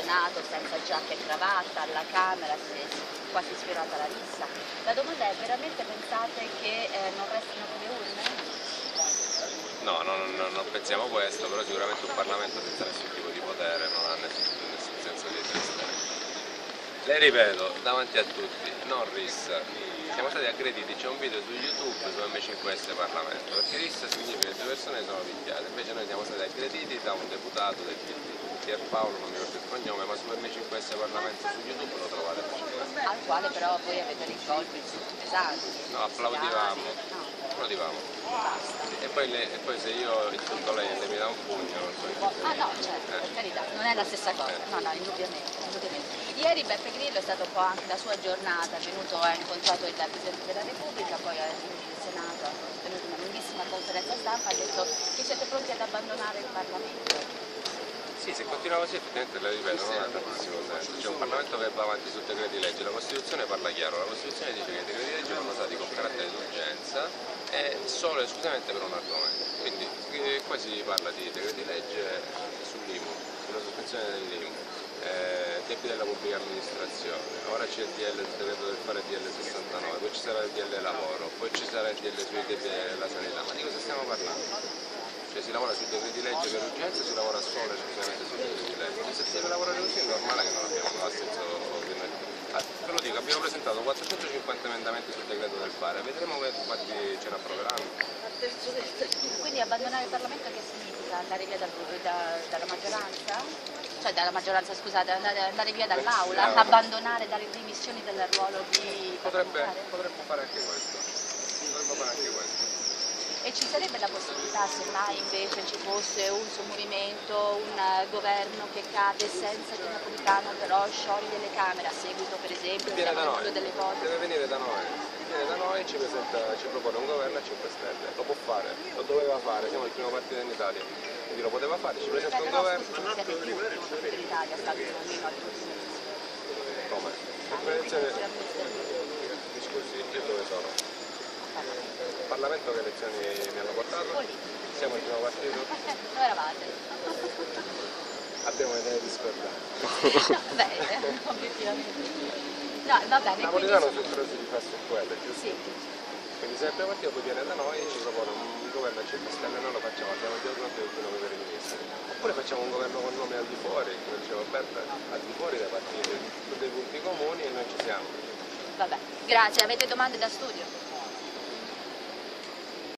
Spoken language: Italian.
Senato senza giacca e cravatta, alla Camera si è quasi sfiorata la rissa. La domanda è: veramente pensate che non restino più le urne? No, non pensiamo questo, però sicuramente un Parlamento senza nessun tipo di potere non ha nessun senso di trasparenza. Le ripeto, davanti a tutti, non rissa. Siamo stati aggrediti, c'è un video su YouTube su M5S Parlamento, perché rissa significa che due persone sono picchiate, invece noi siamo stati aggrediti da un deputato del PD, Pierpaolo, non mi ricordo il cognome, ma su M5S Parlamento su YouTube lo trovate facilmente. Al quale però voi avete risolto insulti pesanti. No, applaudivamo, No, applaudivamo. basta. E poi se io insulto lei e lei mi dà un pugno, non so che Ah no, certo, per carità, non è la stessa cosa, no, no, indubbiamente, indubbiamente. Ieri Beppe Grillo è stato un po' anche la sua giornata, è venuto, ha incontrato il Presidente della Repubblica, poi è venuto in Senato, ha tenuto una lunghissima conferenza stampa, ha detto che siete pronti ad abbandonare il Parlamento. sì, se continua così effettivamente, le ripeto, non ha tantissimo senso. C'è un Parlamento che va avanti su decreti legge, la Costituzione parla chiaro, la Costituzione dice che i decreti legge vanno usati con carattere d'urgenza e solo e esclusivamente per un argomento. Quindi qua si parla di decreti legge sull'IMU, sulla sospensione dell'IMU, tempi della pubblica amministrazione, ora c'è il decreto del fare DL 69, poi ci sarà il DL lavoro, poi ci sarà il DL sui tempi della sanità, ma di cosa stiamo parlando? Cioè si lavora sui decreti legge per urgenza, si lavora solo e esclusivamente sui decreti legge. Se si deve lavorare così è normale che non abbiamo, non ha senso ovviamente. Ve lo dico, abbiamo presentato 450 emendamenti sul decreto del fare, vedremo quanti ce ne approveranno. Quindi abbandonare il Parlamento che significa? Andare via dalla maggioranza? Cioè dalla maggioranza, scusate, andare via dall'aula? Abbandonare, dare dimissioni dal ruolo di Potremmo fare anche questo. Potremmo fare anche questo. E ci sarebbe la possibilità, se mai invece ci fosse un suo movimento, un governo che cade senza che Napolitano però scioglie le Camere a seguito per esempio delle vote? Deve venire da noi, viene da noi e ci propone un governo a 5 Stelle, lo può fare, lo doveva fare, siamo il primo partito in Italia, quindi lo poteva fare, ci presenta un governo. Scusi, siete più il primo partito in Italia, sta almeno alle ultime elezioni. Come? Scusi, io dove sono? Il Parlamento che elezioni mi hanno portato? Siamo il primo partito? Non eravate. Abbiamo idee discordanti. No, beh, obiettivamente. No, va bene. Napolitano su però si rifà su quello, giusto? Sì. Quindi se il primo partito poi viene da noi e ci propone un governo a 5 Stelle, noi lo facciamo, abbiamo già pronti tutti i nomi per i ministri. Oppure facciamo un governo con nomi al di fuori, come diceva Beppe, al di fuori dai partiti, su dei punti comuni e noi ci siamo. Vabbè, grazie. Avete domande da studio?